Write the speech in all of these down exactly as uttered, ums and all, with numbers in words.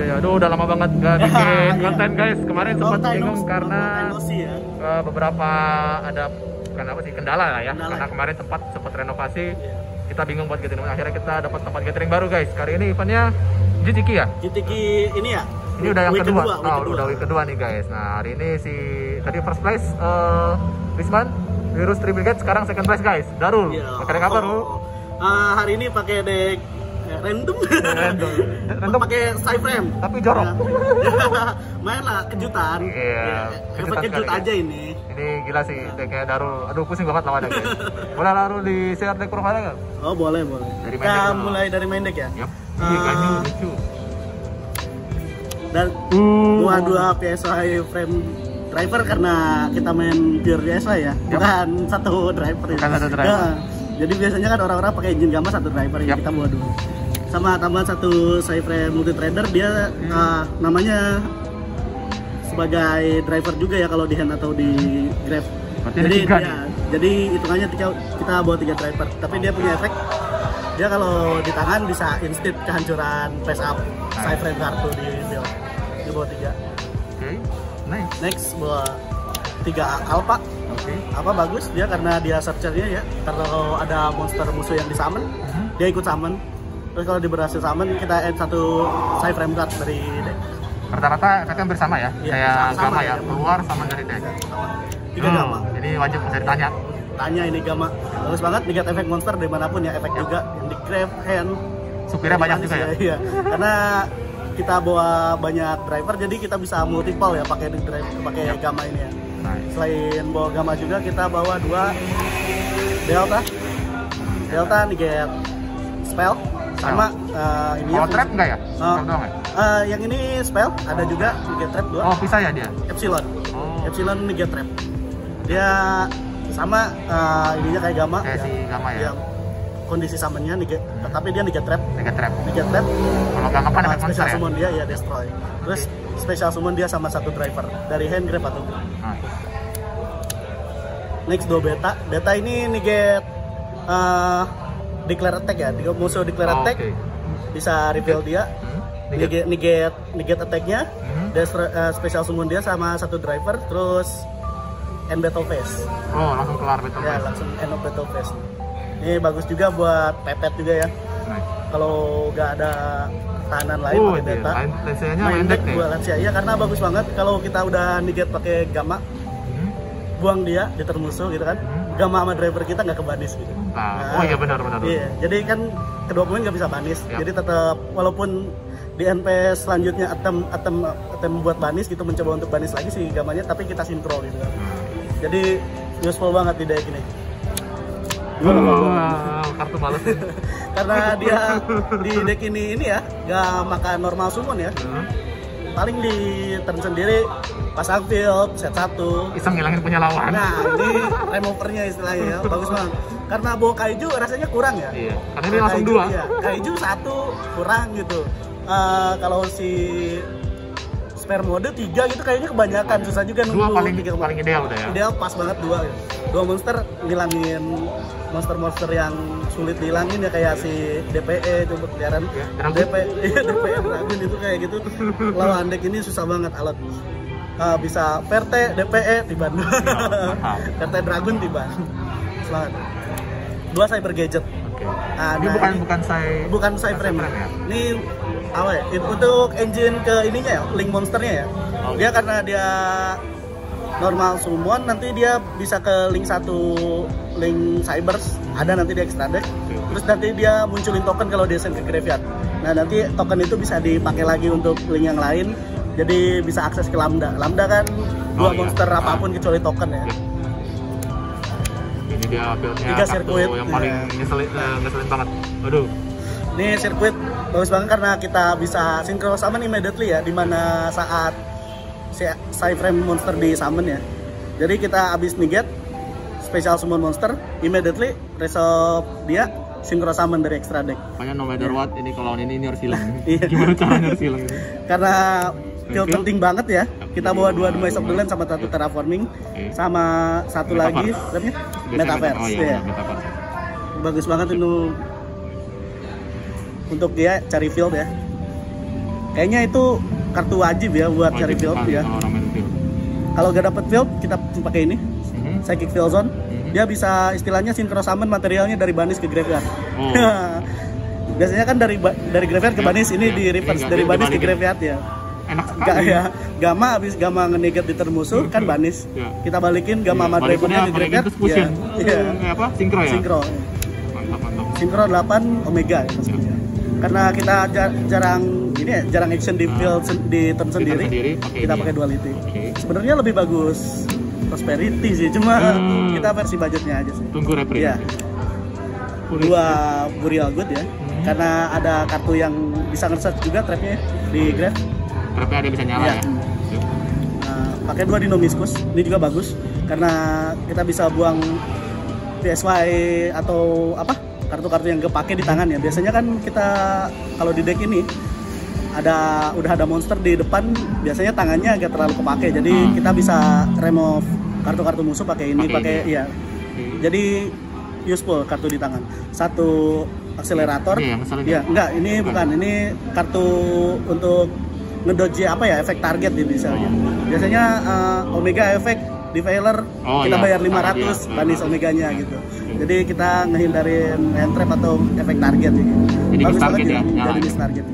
ya. Aduh, udah lama banget gak bikin konten guys. Kemarin sempat Long time bingung no- karena long time no see, ya. uh, beberapa ada bukan apa sih kendala lah ya. Kendala. Karena kemarin tempat sempat renovasi. Kita bingung buat gathering. Akhirnya kita dapat tempat gathering baru guys. Kali ini eventnya G T K ya. G T K ini ya. Ini udah yang Week kedua. kedua, week Nah, kedua. udah week kedua nih guys. Nah, hari ini si tadi first place uh, Wisman Virus Three Brigade, sekarang second place guys. Darul. Iya. Pakai deck apa, Ru? Uh, hari ini pakai deck eh, random. Random. Random. Pakai side frame. Tapi jorok. Ya. Main lah kejutan. Iya, Ya, kejutan efek kejut sekali, aja guys. ini. Ini gila sih decknya Darul. Aduh, pusing banget lawannya guys. Boleh lalu di share deck profile nggak? Oh boleh boleh. Dari main Kita deck dulu. mulai dari main deck ya. Yap. Ah. Ini ganyu lucu. Dan Uh. dua dua P S I frame driver karena kita main pure P S I ya, bukan satu driver. Bukan ya. satu driver. Ya, jadi biasanya kan orang-orang pakai engine gamma satu driver ya, Yap. kita bawa dua. Sama tambahan satu side frame multi threader, dia Hmm. ah, namanya sebagai driver juga ya kalau di hand atau di grab. Berarti ada Jadi tiga ya, nih. jadi hitungannya kita, kita bawa tiga driver, tapi dia punya efek. Dia kalau di tangan bisa instant kehancuran face up side frame kartu di build. Dia bawa tiga. Oke. Nice. Next bawa tiga alpha. Oke. Apa bagus dia karena dia searchernya ya. Kalau ada monster musuh yang disummon, Mhm. dia ikut summon. Terus kalau dia berhasil summon, kita add satu side frame card dari deck. Rata-rata efeknya bersama ya. Iya, Kayak sama- sama gamma ya, ya. keluar sama dari deck. Tiga Hmm, gamma. Ini wajib bisa ditanya. Tanya ini gamma. Bagus banget negatif efek monster dimanapun ya, efek juga yang di grab hand. Supirnya banyak juga ya. Iya. Karena kita bawa banyak driver jadi kita bisa multiple ya pakai drive pakai gamma ini ya. Nice. Selain bawa gamma juga kita bawa dua delta delta negate spell sama uh, ini Kalau trap enggak ya? Oh. Trap doang ya? Uh, yang ini spell ada juga negate trap dua. Oh, pisah ya dia? Epsilon Oh. Epsilon negate trap dia sama uh, ininya kayak gamma Kayak si gamma ya? yang kondisi summonnya negate tapi dia negate trap Mega trap. negate trap Kalau gamma kan uh, efek monster special ya? summon dia ya destroy terus special summon dia sama satu driver dari hand grab atau grab. Nah, Next dua beta. Beta ini negate uh, declare attack ya. Dia musuh declare oh, attack oke. bisa reveal dia. Hmm. Negate negate, negate attack-nya. Hmm. Destroy, uh, special summon dia sama satu driver terus end battle phase. Oh, langsung kelar betul. Ya, langsung end of battle phase. Ini bagus juga buat pepet juga ya. Nice. Kalau nggak ada tahanan lain Oh, pakai iya. beta. Lain lesenya Main main deck nih. buat Lancia ya karena bagus banget kalau kita udah negate pakai gamma Hmm. buang dia di turn musuh gitu kan. Hmm. Gamma sama driver kita nggak kebanis gitu. Nah, oh iya benar benar. Iya, jadi kan kedua pemain nggak bisa banis. Yap. Jadi tetap walaupun di N P S selanjutnya attem attem attem buat banis gitu mencoba untuk banis lagi sih gamanya, tapi kita sinkro gitu kan. Hmm. Jadi useful banget di deck ini. Wow, kartu males. Karena dia di deck ini ini ya nggak makan normal summon ya. Hmm. Paling di turn sendiri pasang field set satu. Iseng ngilangin punya lawan. Nah, ini removernya istilahnya ya, bagus banget. Karena bawa kaiju rasanya kurang ya. Iya. Karena ini langsung Kaiju, dua. iya. Kaiju satu kurang gitu. Eh, kalau si spare mode tiga gitu kayaknya kebanyakan, susah juga nunggu. Dua paling tiga paling ideal udah ya. Ideal pas banget dua gitu. Dua monster ngilangin monster-monster yang sulit dihilangin ya kayak si D P E itu keliaran. Ya, Dragon. D P E, iya, D P E Dragon itu kayak gitu. Lawan deck ini susah banget alat. Uh, bisa V R T, D P E, tiban. mantap. V R T Dragon tiban. Semangat. Dua cyber gadget. Oke. Ah, Ini nah, bukan ini- bukan saya Bukan side frame frame ya? Ini apa ya? Itu untuk engine ke ininya ya, link monsternya ya. Oh. Dia karena dia normal summon, nanti dia bisa ke link satu link cybers, ada nanti di extra deck. Oke. Terus nanti dia munculin token kalau dia send ke graveyard. Nah nanti token itu bisa dipakai lagi untuk link yang lain. Jadi bisa akses ke lambda. Lambda kan dua Oh, iya. monster Ah. apapun kecuali token ya. Yep. Ini dia buildnya Tiga kartu sirkuit. yang paling Iya. ngeselin, eh, ngeselin banget. Aduh. Ini sirkuit bagus banget karena kita bisa synchro summon immediately ya, dimana saat si side frame monster di summon ya. Jadi kita habis negate special summon monster, immediately resolve dia synchro summon dari extra deck. Pokoknya no matter what, ini kalau ini ini harus hilang. Iya. Gimana caranya harus hilang ini? Karena field Field. penting banget ya. Kita bawa dua Demise of the Land sama satu terraforming, Oke. sama satu Metaverse. lagi namanya Biasanya Metaverse. Oh iya, Iya. benar, Metaverse. Bagus banget itu untuk dia cari field ya. kayaknya itu kartu wajib ya buat Wajib cari field sekali ya. kalau orang main field. Kalau nggak dapet field kita pakai ini Mhm. Psychic Field Zone. Mhm. Dia bisa istilahnya synchro summon materialnya dari banis ke graveyard. Oh. Biasanya kan dari ba- dari graveyard ke Ya, banis, ini ya. di reverse Ini dari nggak banis ke dibalikin. graveyard ya. Enak sekali. Enggak ya, Gamma habis Gamma nge-negate di turn musuh kan banis. Ya. Kita balikin Gamma sama Iya, Dragonnya balikinnya di balikin graveyard. terus fusion. Iya. Eh, apa? Sinkro ya? Synchro. Mantap, mantap. Synchro delapan Omega ya, maksudnya. Karena kita jar- jarang ini ya, jarang action di field sen- di turn Di turn sendiri, sendiri, pakai kita ini. pakai duality. Oke. Sebenarnya lebih bagus Prosperity sih, cuma Hmm. kita versi budgetnya aja sih. Tunggu reprint. Iya. Dua Burial Good ya, Hmm. karena ada kartu yang bisa nge-search juga trapnya di grave. Trapnya ada bisa nyala Iya. ya. Nah, pakai dua Dinomiscus, ini juga bagus karena kita bisa buang P S Y atau apa kartu-kartu yang kepake di tangan ya. Biasanya kan kita kalau di deck ini ada udah ada monster di depan, biasanya tangannya agak terlalu kepake, jadi Hmm. kita bisa remove kartu-kartu musuh pakai ini, Pakai pakai ini. ya. Oke. Jadi useful kartu di tangan. Satu akselerator. Ini yang ngeselin Ya, ya? enggak, ini Bukan. bukan. Ini kartu untuk ngedodge apa ya, efek target ya misalnya. Biasanya uh, Omega efek Defiler Oh, kita iya. bayar lima ratus Iya. banis Omeganya gitu. Jadi kita ngehindarin hand trap atau efek target gitu. Jadi Bagus miss target banget ya, jadi nyala. miss target.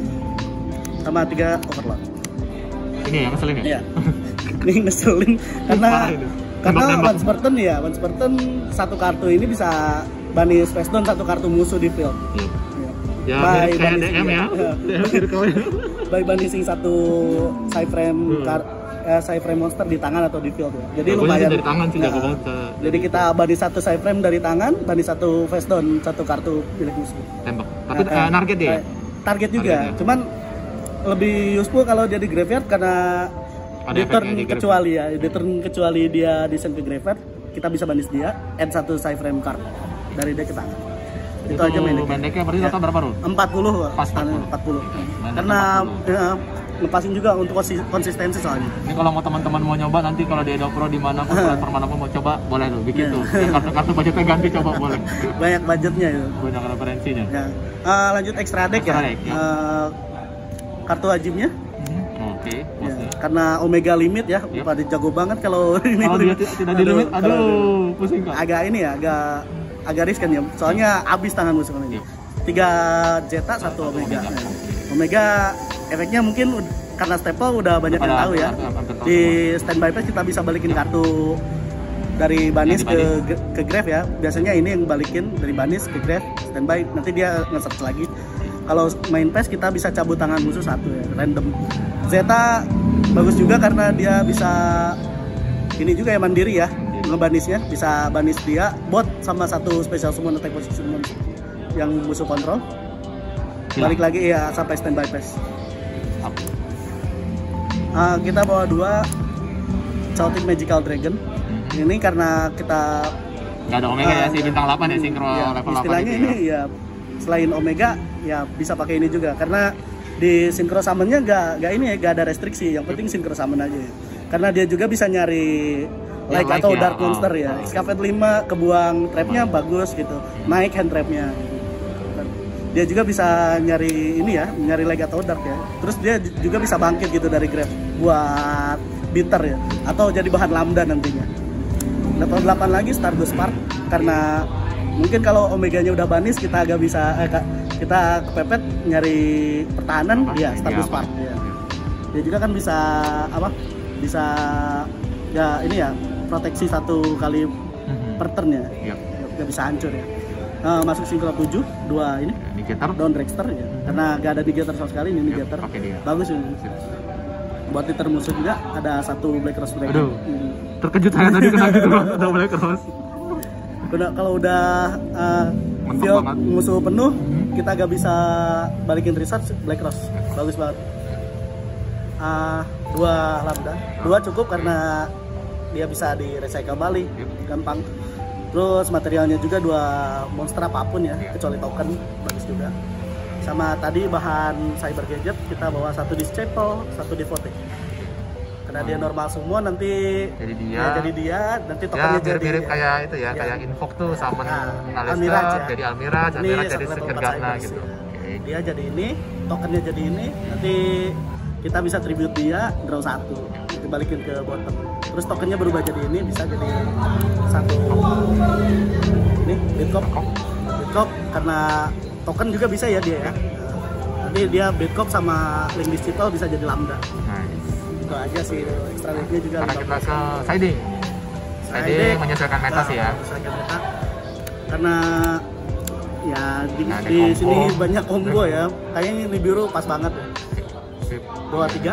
Sama tiga overload. Ini yang ngeselin ya? Iya. Ini ngeselin karena Parah ini. karena Tembak-tembak. once per turn ya, once per turn satu kartu ini bisa banis face down satu kartu musuh di field. Iya. Iya. Ya, By mirip kayak banis- D M ya. iya. D M circle-nya. By banishing satu side frame Hmm. kar eh, side frame monster di tangan atau di field ya. Jadi Bagusnya lumayan. sih dari tangan sih, Nah, jago banget. ke- Jadi kita banis satu side frame dari tangan, banis satu face down satu kartu milik musuh. tembak. Tapi Nah, eh, target dia. eh, Target juga, Target ya. cuman lebih useful kalau dia di graveyard karena Ada di turn efeknya di graveyard. kecuali ya, di turn kecuali dia descend ke graveyard, kita bisa banis dia, add satu side frame card dari deck ke tangan. Itu, aja mainnya. Pendeknya berarti Ya. total berapa Rul? empat puluh Pas empat puluh. empat puluh. Mainnya Karena empat puluh. ya, ngepasin juga untuk konsi- konsistensi soalnya. Ini kalau mau teman-teman mau nyoba nanti kalau di Edo Pro di mana pun platform mana pun mau coba boleh tuh bikin Iya. tuh. Ya, kartu-kartu budgetnya ganti coba boleh. Banyak budgetnya itu. Banyak referensinya. Ya. Eh, lanjut extra deck ya. Extra deck, ya. Eh, kartu wajibnya Hmm, Oke, ya, bosnya. karena Omega limit ya, Yep. pada jago banget kalau ini. Kalau dia ti- tidak di limit, kalau- aduh, pusing kan. agak ini ya, agak agak riskan ya. Soalnya habis tangan musuh ini. Yep. Tiga Zeta, satu Omega. Omega. Ya. Omega efeknya mungkin ud- karena staple udah banyak yang Pada tahu ya. hampir- hampir tahu Di standby phase kita bisa balikin kartu dari banis Yang ke dibanis. ke grave ya. Biasanya ini yang balikin dari banis ke grave standby, nanti dia nge-search lagi. Kalau main phase kita bisa cabut tangan musuh satu ya, random. Zeta bagus juga karena dia bisa ini juga ya, mandiri ya, ngebanisnya bisa banis dia bot sama satu special summon attack position yang musuh kontrol. Balik lagi ya sampai standby phase. Up. Ah, kita bawa dua Celtic Magical Dragon. Hmm. Ini karena kita Nggak ada Omega ya, ah, si bintang delapan ya, sinkro ya, level delapan istilahnya itu ini ya. ya selain Omega ya bisa pakai ini juga karena di synchro summonnya nggak nggak ini ya, nggak ada restriksi, yang penting synchro summon aja ya. Karena dia juga bisa nyari Ya, like like atau ya, dark oh. monster ya. Excavate lima kebuang trapnya bagus gitu, naik hand trapnya. Dia juga bisa nyari ini ya, nyari like atau dark ya. Terus dia juga bisa bangkit gitu dari grave buat bitter ya, atau jadi bahan lambda nantinya. Level delapan lagi Stardust Spark, karena mungkin kalau Omeganya udah banis kita agak bisa eh, ka- kita kepepet nyari pertahanan ya Stardust Iya, Spark ya. Dia juga kan bisa apa? Bisa ya ini ya, proteksi satu kali Mhm. per turn ya. Iya. Nggak bisa hancur ya. Nah, masuk sinkro tujuh, dua ini Indicator. down dragster ya. Karena gak ada negator sama sekali, ini Iya, negator. pakai dia. Bagus ini. Buat hitter musuh juga ada satu Black Rose Dragon. Aduh. Hmm. Terkejut saya tadi kena gitu loh, udah mulai keras. Udah, kalau udah uh, Mentok field banget. musuh penuh, kita gak bisa balikin research Black Rose. Bagus banget. Ah, dua lambda, dua cukup karena dia bisa di recycle balik, Yep. gampang. Terus materialnya juga dua monster apapun ya, Yep. kecuali token, bagus juga. Sama tadi bahan cyber gadget kita bawa satu di staple, satu di vote. Karena dia normal semua, nanti Jadi dia. ya, jadi dia nanti Ya tokennya jadi mirip-mirip kayak itu ya, Ya. kayak Invoke tuh sama Nah, Alistair Almiraj ya. jadi Almiraj, Ini Almiraj jadi satu level Secret empat Garna Cybers, gitu. ya. Oke, dia jadi ini, tokennya jadi ini, nanti kita bisa tribute dia, draw satu, dibalikin ke bottom. Terus tokennya berubah jadi ini, bisa jadi satu. Ini Bitcop, Bitcop karena token juga bisa ya dia ya. Nanti dia Bitcop sama link digital bisa jadi lambda. Nice. Itu aja sih, extra linknya juga. Karena kita ke siding. Siding menyesuaikan meta sih ya. Menyesuaikan meta. Karena ya di, nah, di combo. sini banyak combo ya. Kayaknya ini biru pas banget ya. Sip. Bawa tiga.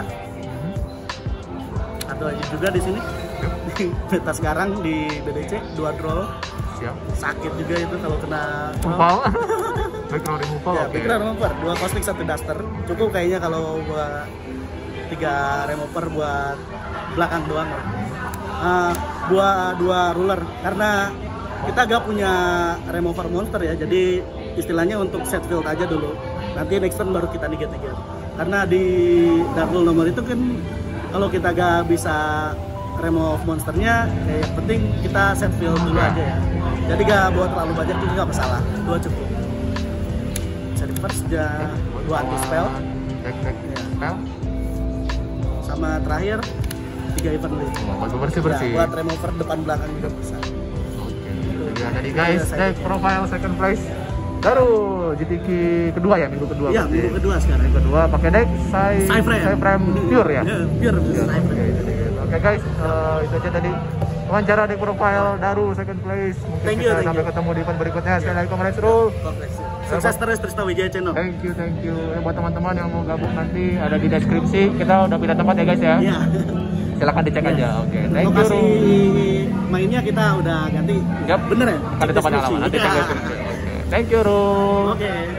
Atau aja juga di sini. Meta sekarang di B D C dua draw. Siap. Sakit juga itu kalau kena Removal. Background removal. ya, Oke. background remover, dua cosmic satu duster. Cukup kayaknya kalau buat tiga remover buat belakang doang lah. Uh, buat dua ruler karena kita gak punya remover monster ya, jadi istilahnya untuk set field aja dulu. Nanti next turn baru kita negate negate. Karena di dark rule nomor itu kan kalau kita gak bisa remove monsternya, ya yang penting kita set field dulu aja ya. Jadi gak buat terlalu banyak juga gak masalah. Dua cukup. Bisa di first ya, dua anti spell. Deck deck spell. Sama terakhir tiga event lead. Oh, buat bersih bersih. Ya, buat remover depan belakang juga bisa. Oke. Ya, tadi guys, deck profile second place. Baru G T Q kedua ya, minggu kedua. Iya, berarti. minggu kedua sekarang. Minggu kedua pakai deck Sai Cyframe. Cyframe pure ya. Ya, pure Ya, Cyframe. Oke, jadi gitu. Oke, guys, eh, itu aja tadi wawancara deck profile Daru second place. Mungkin Thank you, kita thank sampai you. ketemu di event berikutnya. Sekali lagi Comrades Rule. Sukses terus Trisna Wijaya Channel. Thank you, thank you. Ya, buat teman-teman yang mau gabung nanti ada di deskripsi. Kita udah pindah tempat ya guys ya. Iya. Silakan dicek aja. Oke, thank you. Lokasi Ru. mainnya kita udah ganti. Yap. Bener ya? Ada tempat yang lama. Nanti cek Iya. deskripsi. Oke. Thank you, Ru. Oke.